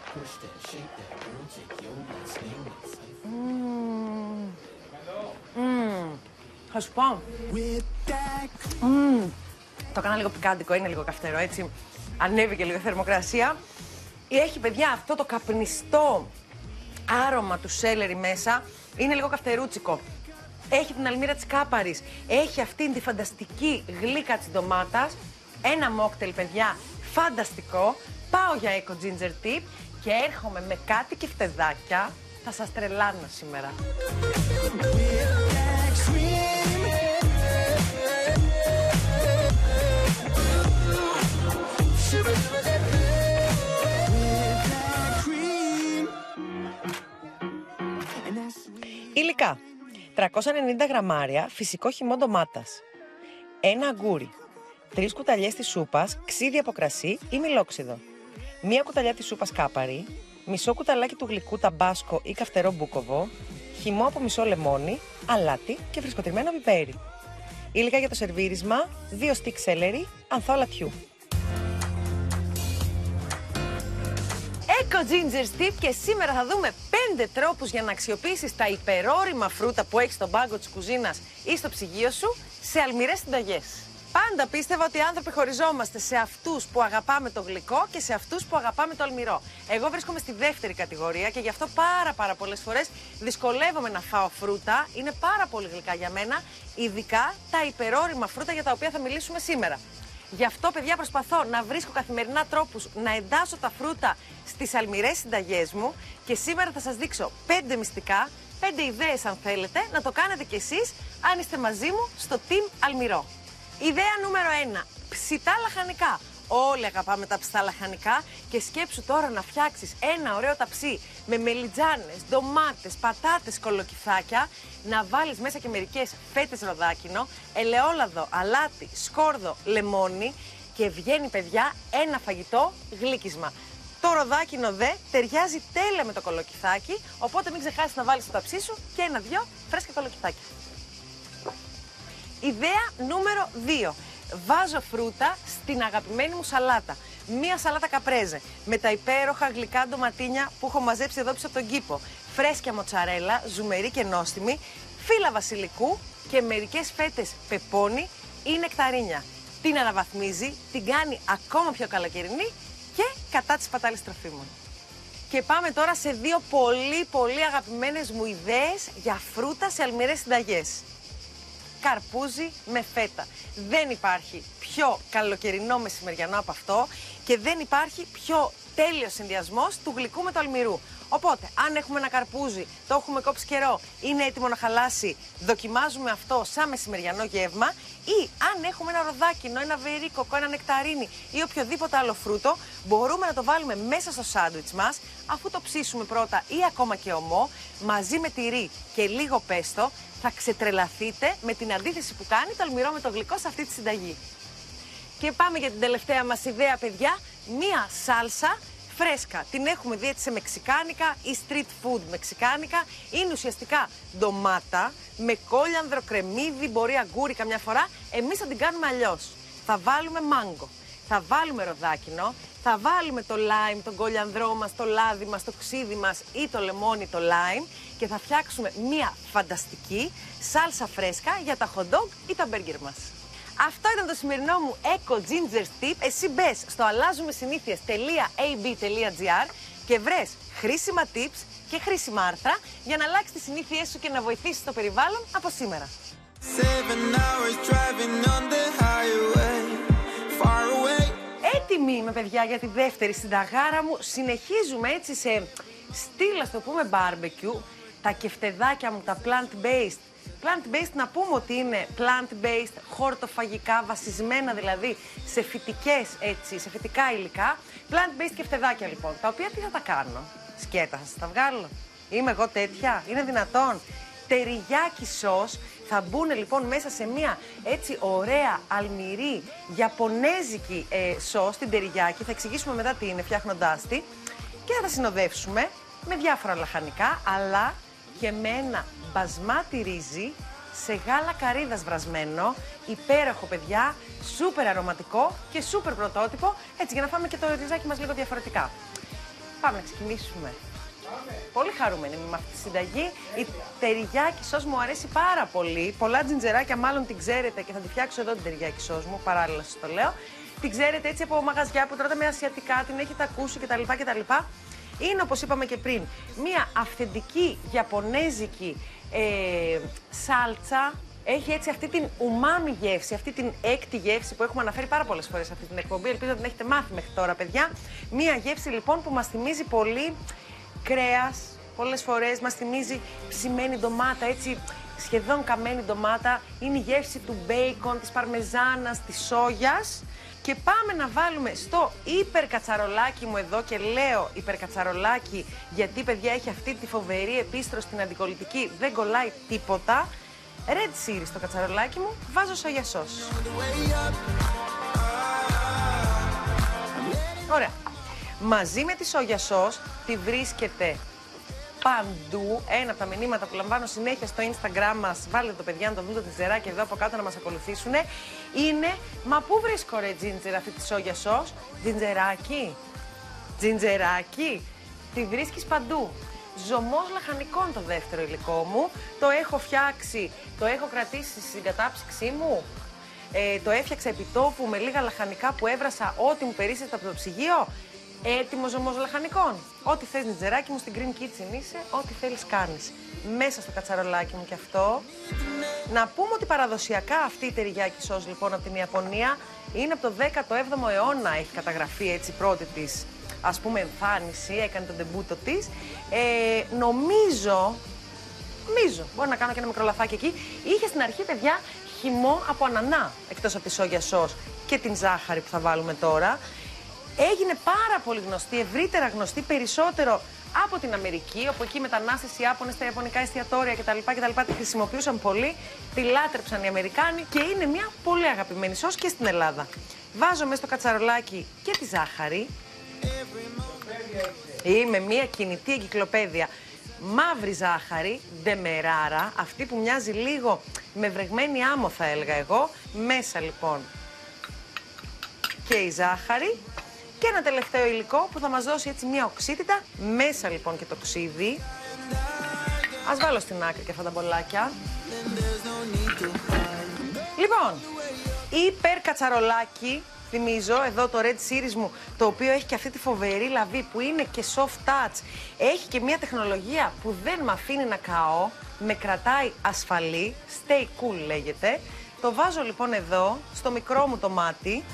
Θα σου πω. Το έκανα λίγο πικάντικο, είναι λίγο καυτερό, έτσι. Ανέβηκε λίγο η θερμοκρασία. Έχει, παιδιά, αυτό το καπνιστό άρωμα του σέλερι μέσα. Είναι λίγο καυτερούτσικο. Έχει την αλμύρα της κάπαρης. Έχει αυτήν τη φανταστική γλύκα της ντομάτας. Ένα μόκτελ, παιδιά, φανταστικό. Πάω για Eco Ginger Tea και έρχομαι με κάτι και φτεδάκια. Θα σας τρελάνω σήμερα. Υλικά. 390 γραμμάρια φυσικό χυμό ντομάτας. 1 αγκούρι. 3 κουταλιές της σούπας ξύδι από κρασί ή μιλόξιδο. 1 κουταλιά της σούπας κάπαρη. Μισό κουταλάκι του γλυκού ταμπάσκο ή καυτερό μπούκοβο. Χυμό από μισό λεμόνι, αλάτι και φρεσκοτριμμένο πιπέρι. Υλικά για το σερβίρισμα. 2 στικ σέλερι, ανθό αλατιού. Eco Ginger Tip και σήμερα θα δούμε 5 τρόπους για να αξιοποιήσεις τα υπερόρημα φρούτα που έχεις στον πάγκο της κουζίνας ή στο ψυγείο σου σε αλμυρές συνταγές. Πάντα πίστευα ότι οι άνθρωποι χωριζόμαστε σε αυτούς που αγαπάμε το γλυκό και σε αυτούς που αγαπάμε το αλμυρό. Εγώ βρίσκομαι στη δεύτερη κατηγορία και γι' αυτό πάρα πολλές φορές δυσκολεύομαι να φάω φρούτα. Είναι πάρα πολύ γλυκά για μένα, ειδικά τα υπερόρημα φρούτα για τα οποία θα μιλήσουμε σήμερα. Γι' αυτό, παιδιά, προσπαθώ να βρίσκω καθημερινά τρόπους να εντάσσω τα φρούτα στις αλμυρές συνταγές μου και σήμερα θα σας δείξω 5 μυστικά, 5 ιδέες αν θέλετε, να το κάνετε κι εσείς αν είστε μαζί μου στο Team Αλμυρό. Ιδέα νούμερο 1. Ψητά λαχανικά. Όλοι αγαπάμε τα ψητά λαχανικά και σκέψου τώρα να φτιάξεις ένα ωραίο ταψί με μελιτζάνες, ντομάτες, πατάτες, κολοκυθάκια, να βάλεις μέσα και μερικές φέτες ροδάκινο, ελαιόλαδο, αλάτι, σκόρδο, λεμόνι και βγαίνει, παιδιά, ένα φαγητό γλύκισμα. Το ροδάκινο δε ταιριάζει τέλεια με το κολοκυθάκι, οπότε μην ξεχάσεις να βάλεις το ταψί σου και 1-2 φρέσκα κολοκυθάκια. Ιδέα νούμερο 2. Βάζω φρούτα στην αγαπημένη μου σαλάτα. Μία σαλάτα καπρέζε με τα υπέροχα γλυκά ντοματίνια που έχω μαζέψει εδώ πίσω από τον κήπο. Φρέσκια μοτσαρέλα, ζουμερή και νόστιμη, φύλλα βασιλικού και μερικές φέτες πεπόνι ή νεκταρίνια. την αναβαθμίζει, την κάνει ακόμα πιο καλοκαιρινή και κατά της πατάλης τροφίμων. Και πάμε τώρα σε δύο πολύ αγαπημένες μου ιδέες για φρούτα σε αλμυρές συνταγές. Καρπούζι με φέτα. Δεν υπάρχει πιο καλοκαιρινό μεσημεριανό από αυτό και δεν υπάρχει πιο τέλειος συνδυασμός του γλυκού με του αλμυρού. Οπότε, αν έχουμε ένα καρπούζι, το έχουμε κόψει καιρό, είναι έτοιμο να χαλάσει, δοκιμάζουμε αυτό σαν μεσημεριανό γεύμα. Ή αν έχουμε ένα ροδάκινο, ένα βερίκοκο, ένα νεκταρίνι ή οποιοδήποτε άλλο φρούτο, μπορούμε να το βάλουμε μέσα στο σάντουιτς μας, αφού το ψήσουμε πρώτα ή ακόμα και ομό, μαζί με τυρί και λίγο πέστο, θα ξετρελαθείτε με την αντίθεση που κάνει το αλμυρό με το γλυκό σε αυτή τη συνταγή. Και πάμε για την τελευταία μας ιδέα, παιδιά, μία σάλσα φρέσκα. Την έχουμε δει έτσι σε μεξικάνικα ή street food μεξικάνικα. Είναι ουσιαστικά ντομάτα με κόλιανδρο, κρεμμύδι, μπορεί αγκούρι καμιά φορά. Εμείς θα την κάνουμε αλλιώς. Θα βάλουμε μάγκο, θα βάλουμε ροδάκινο, θα βάλουμε το lime, τον κόλιανδρό μας, το λάδι μας, το ξύδι μας ή το λεμόνι, το lime και θα φτιάξουμε μία φανταστική σάλσα φρέσκα για τα hot dog ή τα burger μας. Αυτό ήταν το σημερινό μου Eco Ginger Tip. Εσύ μπες στο αλλάζομεσυνήθειες.ab.gr και βρες χρήσιμα tips και χρήσιμα άρθρα για να αλλάξεις τις συνήθειές σου και να βοηθήσεις το περιβάλλον από σήμερα. Έτοιμοι είμαι, παιδιά, για τη δεύτερη συνταγάρα μου. Συνεχίζουμε έτσι σε στυλ, ας το πούμε, barbecue. Τα κεφτεδάκια μου, τα plant-based. Plant-based, να πούμε ότι είναι plant-based, χορτοφαγικά, βασισμένα δηλαδή σε φυτικές, έτσι, σε φυτικά υλικά. Plant-based κεφτεδάκια λοιπόν, τα οποία τι θα τα κάνω? Σκέτα, θα σας τα βγάλω? Είμαι εγώ τέτοια? Είναι δυνατόν? Τεριγιάκι σος θα μπουν λοιπόν μέσα σε μια έτσι ωραία αλμυρή γιαπωνέζικη σος, την τεριγιάκι. Θα εξηγήσουμε μετά τι είναι φτιάχνοντάς τη και θα τα συνοδεύσουμε με διάφορα λαχανικά, αλλά και με ένα μπασμάτι ρύζι σε γάλα καρύδας βρασμένο, υπέροχο, παιδιά, σούπερ αρωματικό και σούπερ πρωτότυπο, έτσι για να φάμε και το ριζάκι μας λίγο διαφορετικά. Πάμε να ξεκινήσουμε. Πολύ χαρούμενη είμαι με αυτή τη συνταγή. Η τεριγιάκι σος μου αρέσει πάρα πολύ. Πολλά τζιντζεράκια μάλλον την ξέρετε και θα τη φτιάξω εδώ την τεριγιάκι σος μου, παράλληλα σας το λέω. Την ξέρετε έτσι από μαγαζιά που τρώτε με ασιατικά, την έχετε ακούσει κτλ. Είναι, όπως είπαμε και πριν, μια αυθεντική γιαπωνέζικη σάλτσα. Έχει έτσι αυτή την ουμάμι γεύση, αυτή την έκτη γεύση που έχουμε αναφέρει πάρα πολλές φορές σε αυτή την εκπομπή. Ελπίζω να την έχετε μάθει μέχρι τώρα, παιδιά. Μια γεύση λοιπόν που μας θυμίζει πολύ κρέας, πολλές φορές μας θυμίζει ψημένη ντομάτα, έτσι σχεδόν καμένη ντομάτα. Είναι η γεύση του μπέικον, της παρμεζάνας, της σόγιας. Και πάμε να βάλουμε στο υπερκατσαρολάκι μου εδώ, και λέω υπερκατσαρολάκι γιατί, παιδιά, έχει αυτή τη φοβερή επίστρωση στην αντικολλητική, δεν κολλάει τίποτα. Red series στο κατσαρολάκι μου, βάζω σόγια σος. Ωραία. Μαζί με τη σόγια σος τη βρίσκεται παντού. Ένα από τα μηνύματα που λαμβάνω συνέχεια στο Instagram μας, βάλτε το, παιδιά, να το δουν το τζιντζεράκι εδώ από κάτω να μας ακολουθήσουν, είναι «Μα πού βρίσκω, ρε τζίντζερ, αυτή τη σόγια σος?» Τζιντζεράκι, τζιντζεράκι, τη βρίσκεις παντού. Ζωμός λαχανικών το δεύτερο υλικό μου, το έχω φτιάξει, το έχω κρατήσει στην κατάψυξή μου, το έφτιαξα επιτόπου με λίγα λαχανικά που έβρασα ό,τι μου περίσσεται από το ψυγείο. Έτοιμο ζωμός λαχανικών. Ό,τι θες, νιτζεράκι μου, στην Green Kitchen είσαι, ό,τι θέλεις κάνεις. Μέσα στο κατσαρολάκι μου κι αυτό. Να πούμε ότι παραδοσιακά αυτή η τεριγιάκι σος λοιπόν από την Ιαπωνία είναι από το 17ο αιώνα, έχει καταγραφεί έτσι πρώτη της, ας πούμε, εμφάνιση, έκανε τον τεμπούτο της. Νομίζω, μπορεί να κάνω και ένα μικρό λαθάκι εκεί, είχε στην αρχή, παιδιά, χυμό από ανανά, εκτός από τη σόγια σος και την ζάχαρη που θα βάλουμε τώρα. Έγινε πάρα πολύ γνωστή, ευρύτερα γνωστή, περισσότερο από την Αμερική, όπου εκεί οι μετανάστες οι Ιάπωνες στα ιαπωνικά εστιατόρια κτλ. Τη χρησιμοποιούσαν πολύ, τη λάτρεψαν οι Αμερικάνοι και είναι μια πολύ αγαπημένη σος και στην Ελλάδα. Βάζω μέσα στο κατσαρολάκι και τη ζάχαρη. Είμαι μια κινητή εγκυκλοπαίδεια. Μαύρη ζάχαρη, ντεμεράρα, αυτή που μοιάζει λίγο με βρεγμένη άμμο, θα έλεγα εγώ. Μέσα λοιπόν και η ζάχαρη. Και ένα τελευταίο υλικό που θα μας δώσει έτσι μια οξύτητα. Μέσα λοιπόν και το ξύδι. Ας βάλω στην άκρη και αυτά τα μπολάκια. Λοιπόν, υπερκατσαρολάκι. Θυμίζω εδώ το Red Series μου, το οποίο έχει και αυτή τη φοβερή λαβή που είναι και soft touch. Έχει και μια τεχνολογία που δεν με αφήνει να καώ, με κρατάει ασφαλή, stay cool λέγεται. Το βάζω λοιπόν εδώ, στο μικρό μου το μάτι.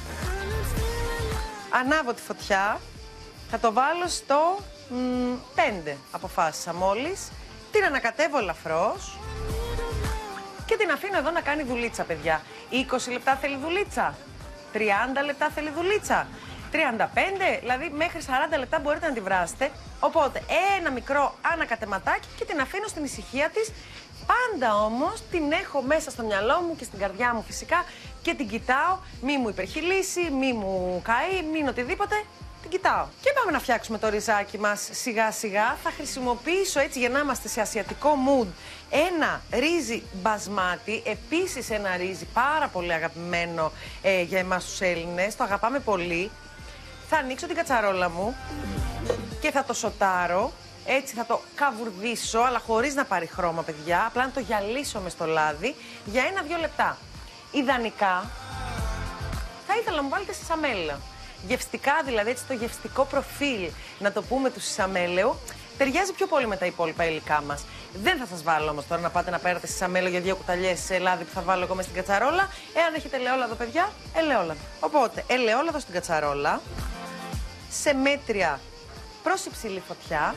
Ανάβω τη φωτιά, θα το βάλω στο 5, αποφάσισα μόλις. Την ανακατεύω ελαφρώς και την αφήνω εδώ να κάνει δουλίτσα, παιδιά. 20 λεπτά θέλει δουλίτσα, 30 λεπτά θέλει δουλίτσα, 35, δηλαδή μέχρι 40 λεπτά μπορείτε να τη βράσετε. Οπότε ένα μικρό ανακατεματάκι και την αφήνω στην ησυχία της. Πάντα όμως την έχω μέσα στο μυαλό μου και στην καρδιά μου φυσικά και την κοιτάω, μη μου υπερχειλήσει, μη μου καεί, μην οτιδήποτε, την κοιτάω. Και πάμε να φτιάξουμε το ριζάκι μας σιγά σιγά. Θα χρησιμοποιήσω έτσι για να είμαστε σε ασιατικό mood ένα ρύζι μπασμάτι, επίσης ένα ρύζι πάρα πολύ αγαπημένο για εμάς τους Έλληνες, το αγαπάμε πολύ. Θα ανοίξω την κατσαρόλα μου και θα το σοτάρω. Έτσι θα το καβουρδίσω, αλλά χωρίς να πάρει χρώμα, παιδιά. Απλά να το γυαλίσω μες στο λάδι για 1-2 λεπτά. Ιδανικά, θα ήθελα να μου βάλετε σισαμέλαιο. Γευστικά δηλαδή, έτσι το γευστικό προφίλ, να το πούμε, του σισαμέλαιου, ταιριάζει πιο πολύ με τα υπόλοιπα υλικά μας. Δεν θα σας βάλω όμως τώρα να πάτε να παίρνετε σισαμέλαιο για 2 κουταλιές σε λάδι που θα βάλω εγώ μες στην κατσαρόλα. Εάν έχετε ελαιόλαδο, παιδιά, ελαιόλαδο. Οπότε, ελαιόλαδο στην κατσαρόλα, σε μέτρια προς υψηλή φωτιά.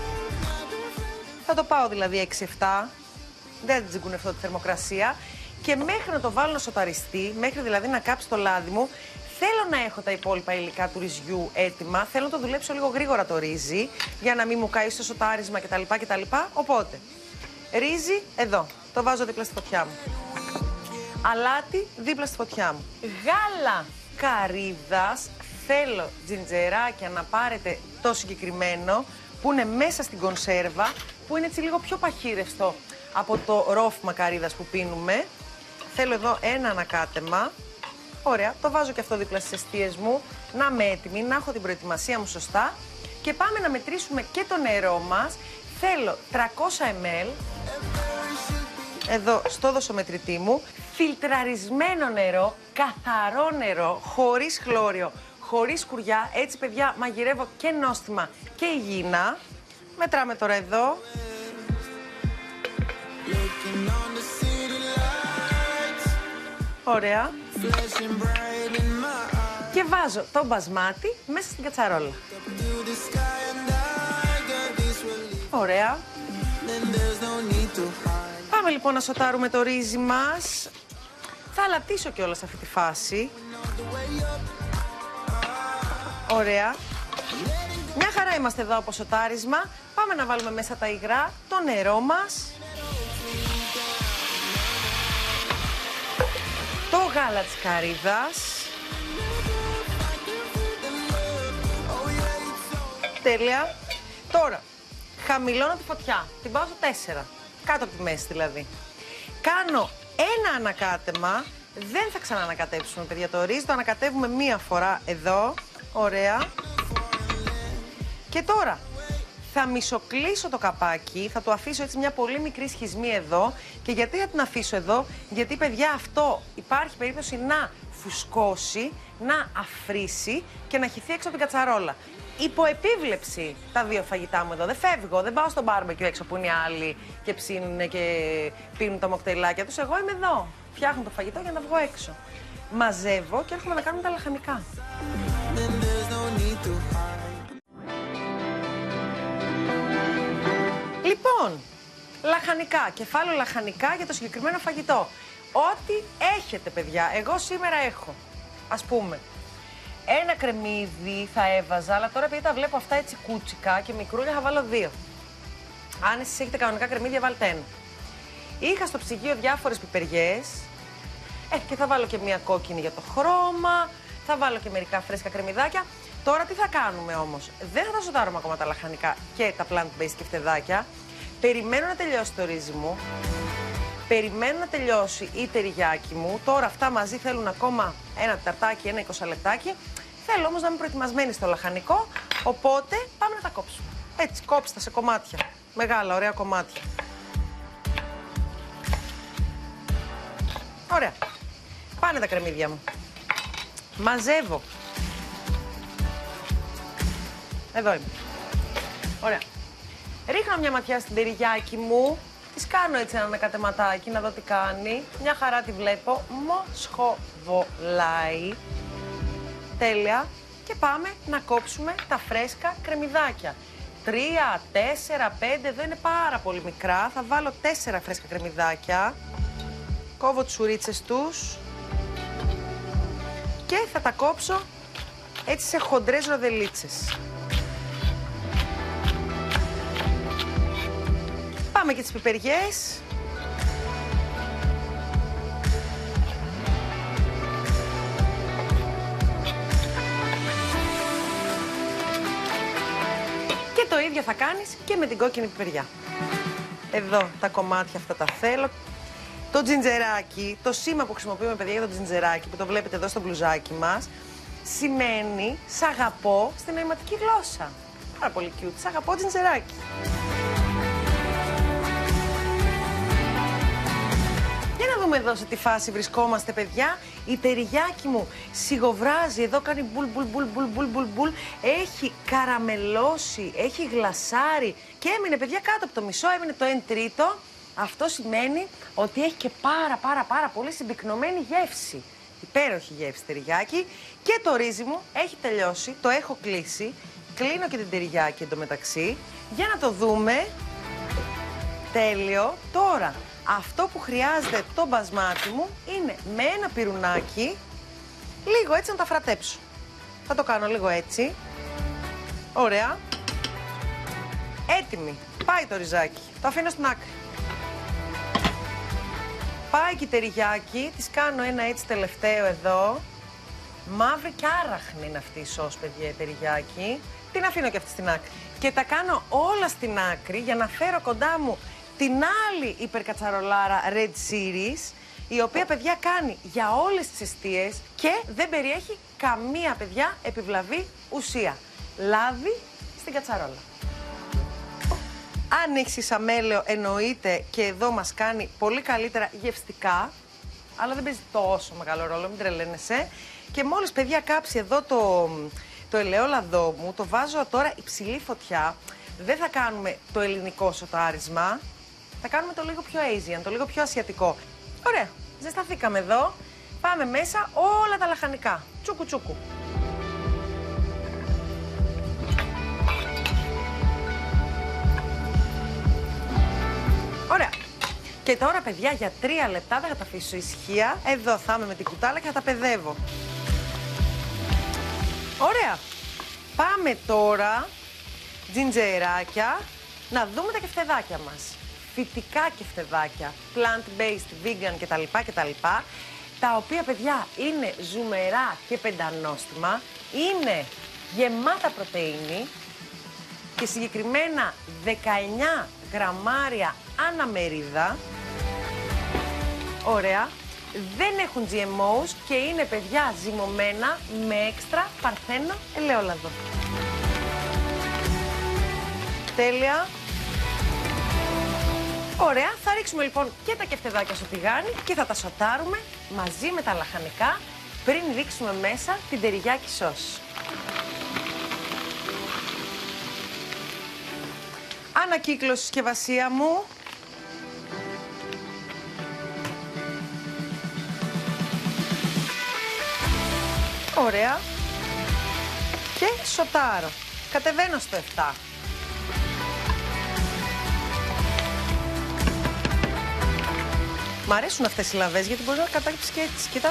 Θα το πάω δηλαδή 6-7, δεν τζιγκουνευτώ τη θερμοκρασία και μέχρι να το βάλω να σοταριστεί, μέχρι δηλαδή να κάψει το λάδι μου, θέλω να έχω τα υπόλοιπα υλικά του ρυζιού έτοιμα, θέλω να το δουλέψω λίγο γρήγορα το ρύζι, για να μην μου καεί στο σοτάρισμα κτλ. Οπότε, ρύζι εδώ, το βάζω δίπλα στη φωτιά μου. Αλάτι δίπλα στη φωτιά μου. Γάλα καρύδας, θέλω τζιντζεράκια να πάρετε το συγκεκριμένο, που είναι μέσα στην κονσέρβα, που είναι έτσι λίγο πιο παχύρευστο από το ρόφημα καρύδας που πίνουμε. Θέλω εδώ ένα ανακάτεμα. Ωραία, το βάζω και αυτό δίπλα στις εστίες μου, να είμαι έτοιμη, να έχω την προετοιμασία μου σωστά. Και πάμε να μετρήσουμε και το νερό μας. Θέλω 300 ml, εδώ στο δοσομετρητή μου, φιλτραρισμένο νερό, καθαρό νερό, χωρίς χλώριο, χωρίς σκουριά. Έτσι, παιδιά, μαγειρεύω και νόστιμα και υγιεινά. Μετράμε τώρα εδώ. Ωραία. Και βάζω το μπασμάτι μέσα στην κατσαρόλα. Ωραία. Πάμε λοιπόν να σοτάρουμε το ρύζι μας. Θα αλατίσω κιόλας αυτή τη φάση. Ωραία. Μια χαρά είμαστε εδώ από σοτάρισμα. Πάμε να βάλουμε μέσα τα υγρά, το νερό μας, το γάλα της καρύδας. Τέλεια. Τώρα, χαμηλώνω τη φωτιά. Την πάω στο 4, κάτω από τη μέση δηλαδή. Κάνω ένα ανακάτεμα. Δεν θα ξαναανακατέψουμε, παιδιά, το ρύζι. Το ανακατεύουμε μία φορά εδώ. Ωραία. Και τώρα θα μισοκλείσω το καπάκι, θα το αφήσω έτσι μια πολύ μικρή σχισμή εδώ. Και γιατί θα την αφήσω εδώ? Γιατί, παιδιά, αυτό υπάρχει περίπτωση να φουσκώσει, να αφρίσει και να χυθεί έξω από την κατσαρόλα. Υπό επίβλεψη τα δύο φαγητά μου εδώ. Δεν φεύγω, δεν πάω στο μπάρμπεκιου έξω που είναι οι άλλοι και ψήνουν και πίνουν τα μοκτέιλάκια τους. Εγώ είμαι εδώ. Φτιάχνω το φαγητό για να βγω έξω. Μαζεύω και έρχομαι να κάνουμε τα λαχανικά. Λοιπόν, λαχανικά, κεφάλαιο λαχανικά για το συγκεκριμένο φαγητό. Ό,τι έχετε, παιδιά. Εγώ σήμερα έχω, ας πούμε, ένα κρεμμύδι θα έβαζα, αλλά τώρα επειδή τα βλέπω αυτά έτσι κούτσικα και μικρούλια θα βάλω 2. Αν εσείς έχετε κανονικά κρεμμύδια, βάλτε ένα. Είχα στο ψυγείο διάφορες πιπεριές και θα βάλω και μία κόκκινη για το χρώμα, θα βάλω και μερικά φρέσκα κρεμμυδάκια. Τώρα τι θα κάνουμε όμως? Δεν θα τα σοτάρουμε ακόμα τα λαχανικά και τα plant-based και φτεδάκια. Περιμένω να τελειώσει το ρύζι μου. Περιμένω να τελειώσει η τυριγιάκι μου. Τώρα αυτά μαζί θέλουν ακόμα ένα ταρτάκι, ένα 20 λεπτάκι. Θέλω όμως να είμαι προετοιμασμένη στο λαχανικό. Οπότε πάμε να τα κόψουμε. Έτσι, κόψτε σε κομμάτια. Μεγάλα, ωραία κομμάτια. Ωραία. Πάνε τα κρεμμύδια μου. Μαζεύω. Εδώ είμαι. Ωραία. Ρίχνω μια ματιά στην τυριγιάκι μου. Της κάνω έτσι ένα ανακατεματάκι να δω τι κάνει. Μια χαρά τη βλέπω. Μοσχοβολάει. Τέλεια. Και πάμε να κόψουμε τα φρέσκα κρεμμυδάκια. 3, 4, 5, δεν είναι πάρα πολύ μικρά. Θα βάλω 4 φρέσκα κρεμμυδάκια. Κόβω τις ουρίτσες τους. Και θα τα κόψω έτσι σε χοντρές ροδελίτσες. Πάμε και τις πιπεριές. Και το ίδιο θα κάνεις και με την κόκκινη πιπεριά. Εδώ τα κομμάτια αυτά τα θέλω. Το τζιντζεράκι, το σήμα που χρησιμοποιούμε παιδιά για το τζιντζεράκι, που το βλέπετε εδώ στο μπλουζάκι μας, σημαίνει «Σ' αγαπώ» στην νοηματική γλώσσα. Πάρα πολύ cute. «Σ' αγαπώ τζιντζεράκι». Για να δούμε εδώ σε τι φάση βρισκόμαστε, παιδιά. Η τυριγιάκι μου σιγοβράζει, εδώ κάνει μπουλ, μπουλ, μπουλ, μπουλ, μπουλ, μπουλ, μπουλ. Έχει καραμελώσει, έχει γλασάρει και έμεινε, παιδιά, κάτω από το μισό, έμεινε το 1/3. Αυτό σημαίνει ότι έχει και πάρα πολύ συμπυκνωμένη γεύση. Υπέροχη γεύση τυριγιάκι. Και το ρύζι μου έχει τελειώσει, το έχω κλείσει. Κλείνω και την τυριγιάκι εντωμεταξύ. Για να το δούμε. Τέλειο. Τώρα, αυτό που χρειάζεται το μπασμάτι μου είναι με ένα πυρουνάκι, λίγο έτσι να τα φρατέψω. Θα το κάνω λίγο έτσι. Ωραία. Έτοιμη. Πάει το ριζάκι. Το αφήνω στην άκρη. Πάει και η τυριγιάκι, της κάνω ένα έτσι τελευταίο εδώ. Μαύρη και άραχνη είναι αυτή η σως, παιδιά, η τυριγιάκι. Την αφήνω και αυτή στην άκρη. Και τα κάνω όλα στην άκρη για να φέρω κοντά μου την άλλη υπερκατσαρολάρα Red Series, η οποία, παιδιά, κάνει για όλες τις εστίες και δεν περιέχει καμία, παιδιά, επιβλαβή ουσία. Λάδι στην κατσαρόλα. Αν έχει σαμέλαιο, εννοείται και εδώ μας κάνει πολύ καλύτερα γευστικά, αλλά δεν παίζει τόσο μεγάλο ρόλο, μην τρελαίνεσαι. Και μόλις, παιδιά, κάψει εδώ το ελαιόλαδό μου, το βάζω τώρα υψηλή φωτιά. Δεν θα κάνουμε το ελληνικό σοτάρισμα, θα κάνουμε το λίγο πιο Asian, το λίγο πιο ασιατικό. Ωραία, ζεσταθήκαμε εδώ, πάμε μέσα όλα τα λαχανικά, τσούκου τσούκου. Ωραία. Και τώρα, παιδιά, για 3 λεπτά δεν θα τα αφήσω ησυχία. Εδώ θα είμαι με την κουτάλα και θα τα παιδεύω. Ωραία. Πάμε τώρα, τζιντζεράκια, να δούμε τα κεφτεδάκια μας. Φυτικά κεφτεδάκια, plant-based, vegan κτλ. Τα οποία, παιδιά, είναι ζουμερά και πεντανόστιμα, είναι γεμάτα πρωτεΐνη και συγκεκριμένα 19 γραμμάρια αναμερίδα. Ωραία. Δεν έχουν GMOs και είναι, παιδιά, ζυμωμένα με έξτρα παρθένο ελαιόλαδο. Τέλεια. Ωραία. Θα ρίξουμε λοιπόν και τα κεφτεδάκια στο τηγάνι και θα τα σοτάρουμε μαζί με τα λαχανικά πριν ρίξουμε μέσα την τυριγιάκι σως. Ανακύκλωση συσκευασία μου. Ωραία. Και σοτάρω. Κατεβαίνω στο 7. Μ' αρέσουν αυτές οι λαβές γιατί μπορεί να κατάγγιψεις και έτσι. Κοίτα.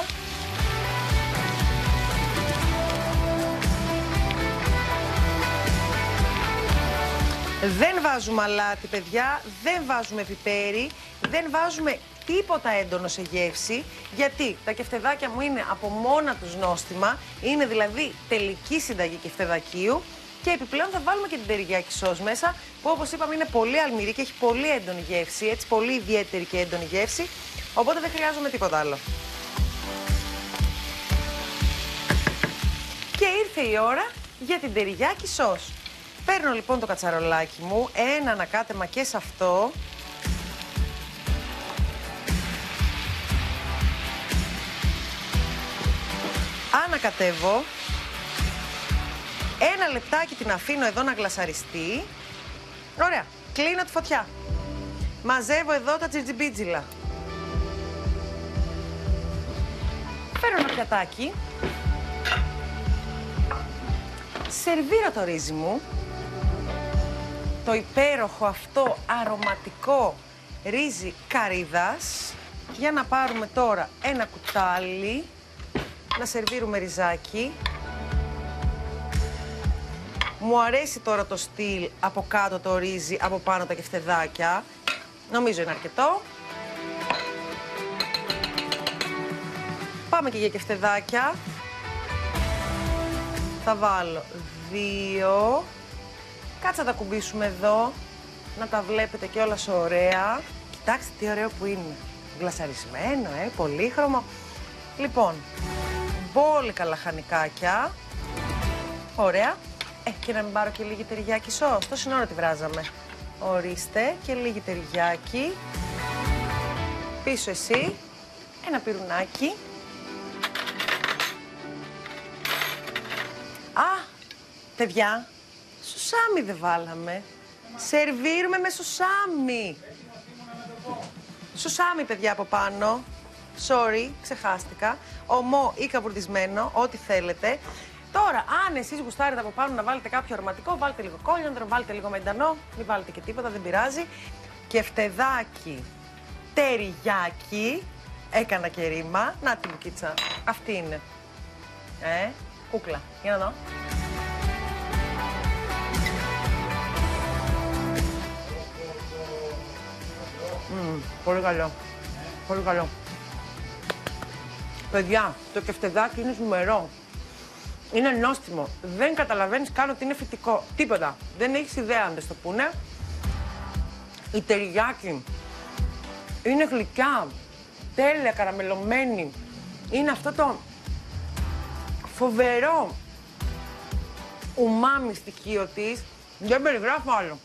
Δεν βάζουμε αλάτι, παιδιά, δεν βάζουμε πιπέρι, δεν βάζουμε τίποτα έντονο σε γεύση, γιατί τα κεφτεδάκια μου είναι από μόνα τους νόστιμα, είναι δηλαδή τελική συνταγή κεφτεδακίου και επιπλέον θα βάλουμε και την τυριγιάκι σως μέσα, που όπως είπαμε είναι πολύ αλμυρή και έχει πολύ έντονη γεύση, έτσι πολύ ιδιαίτερη και έντονη γεύση, οπότε δεν χρειάζομαι τίποτα άλλο. Και ήρθε η ώρα για την τυριγιάκι σως. Παίρνω λοιπόν το κατσαρολάκι μου, ένα ανακάτεμα και σε αυτό. ανακατεύω. Ένα λεπτάκι την αφήνω εδώ να γλασαριστεί. Ωραία. Κλείνω τη φωτιά. Μαζεύω εδώ τα τζιτζιμπίτζιλα. Φέρω ένα πιατάκι. Σερβίρω το ρύζι μου. Το υπέροχο αυτό αρωματικό ρύζι καρύδας. Για να πάρουμε τώρα ένα κουτάλι. Να σερβίρουμε ριζάκι. Μου αρέσει τώρα το στυλ από κάτω το ρύζι, από πάνω τα κεφτεδάκια. Νομίζω είναι αρκετό. Πάμε και για κεφτεδάκια. Θα βάλω 2. Κάτσε να τα κουμπίσουμε εδώ. Να τα βλέπετε κιόλας ωραία. Κοιτάξτε τι ωραίο που είναι. Γλασαρισμένο, πολύχρωμο. Λοιπόν, μπόλικα λαχανικάκια. Ωραία. Και να μην πάρω και λίγη τυριγιάκι σως. Τόση ώρα τη βράζαμε. Ορίστε, και λίγη τυριγιάκι. Πίσω εσύ. Ένα πυρουνάκι. Α, παιδιά, σουσάμι δεν βάλαμε. Σερβίρουμε με σουσάμι. Σουσάμι, παιδιά, από πάνω. Sorry, ξεχάστηκα. Ομό ή καβουρδισμένο, ό,τι θέλετε. Τώρα, αν εσείς γουστάρετε από πάνω να βάλετε κάποιο αρωματικό, βάλτε λίγο κόλιανδρο, βάλτε λίγο μεντανό, μην βάλετε και τίποτα, δεν πειράζει. Κεφτεδάκι, τυριγιάκι, έκανα και ρήμα. Να τη Λουκίτσα, αυτή είναι. Κούκλα, για να δω. Πολύ καλό, πολύ καλό. Παιδιά, το κεφτεδάκι είναι ζουμερό. Είναι νόστιμο. Δεν καταλαβαίνεις καν ότι είναι φυτικό. Τίποτα. Δεν έχεις ιδέα αν δεν στο πούνε. Η τυριγιάκι είναι γλυκιά, τέλεια καραμελωμένη. Είναι αυτό το φοβερό ουμάμι στοιχείο της. Δεν περιγράφω άλλο.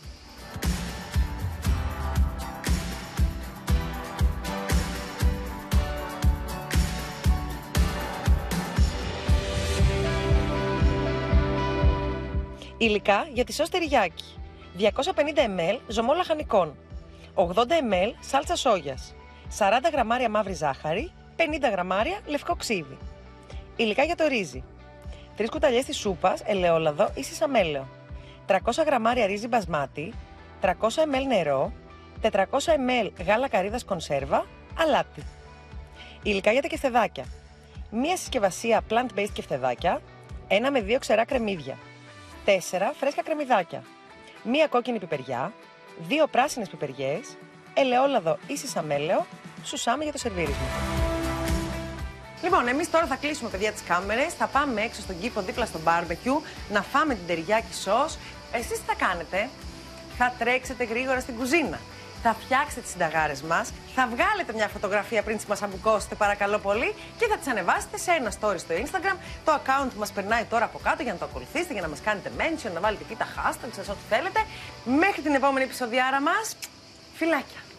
Υλικά για τη σως τυριγιάκι. 250 ml ζωμό λαχανικών. 80 ml σάλτσα σόγιας. 40 γραμμάρια μαύρη ζάχαρη. 50 γραμμάρια λευκό ξύδι. Υλικά για το ρύζι. 3 κουταλιές της σούπας ελαιόλαδο ή σισαμέλαιο. 300 γραμμάρια ρύζι μπασμάτι. 300 ml νερό. 400 ml γάλα καρύδας κονσέρβα. Αλάτι. Υλικά για τα κεφτεδάκια. Μία συσκευασία plant-based κεφτεδάκια. 1 με 2 ξερά κρεμμύδια. 4 φρέσκα κρεμμυδάκια. 1 κόκκινη πιπεριά. 2 πράσινες πιπεριές. Ελαιόλαδο ή σισαμέλαιο. Σουσάμι για το σερβίρισμα. Λοιπόν, εμείς τώρα θα κλείσουμε, παιδιά, τις κάμερες. Θα πάμε έξω στον κήπο δίπλα στο barbecue να φάμε την τυριγιάκι σως. Εσείς τι θα κάνετε? Θα τρέξετε γρήγορα στην κουζίνα. Θα φτιάξετε τις συνταγάρες μας. Θα βγάλετε μια φωτογραφία πριν τις μας αμπουκώσετε, παρακαλώ πολύ, και θα τις ανεβάσετε σε ένα story στο Instagram. Το account που μας περνάει τώρα από κάτω για να το ακολουθήσετε, για να μας κάνετε mention, να βάλετε εκεί τα hashtags σας, ό,τι θέλετε. Μέχρι την επόμενη επεισοδιάρα μας. Φιλάκια!